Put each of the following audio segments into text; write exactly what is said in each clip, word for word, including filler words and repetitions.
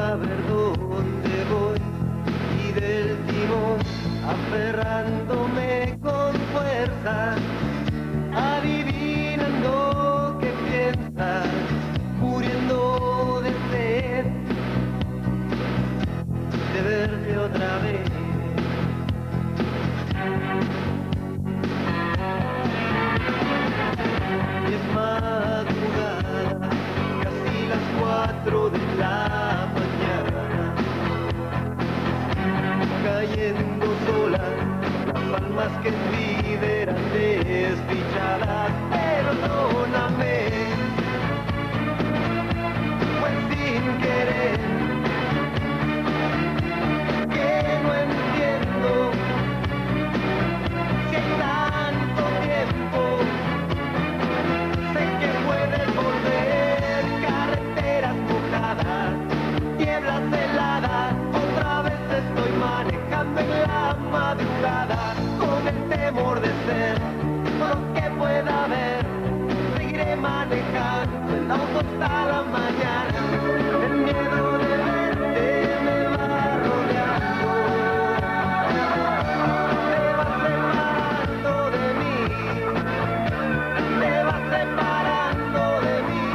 saber dónde voy y del timón aferrándome con fuerza, adivinando qué piensas, muriendo de sed de verte otra vez. Y es madrugada, casi las cuatro de la mañana, cayendo solas las palmas que en vida eran desdichadas. Perdóname, pues sin querer, que no entiendo si hay tanto tiempo. Sé que puedes volver, carreteras mojadas, nieblas heladas, otra vez estoy manejando en la madrugada, con el temor de ser lo que pueda haber. Seguiré manejando el auto hasta la mañana, el miedo de verte me va rodeando, te vas separando de mí, te vas separando de mí.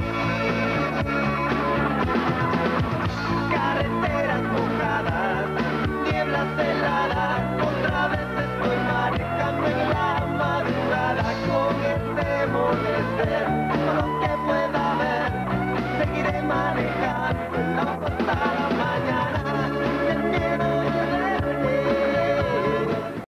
Carreteras mojadas, nieblas heladas, otra vez estoy manejando en la madrugada, con el temor de ser lo que pueda haber. Seguiré manejando el auto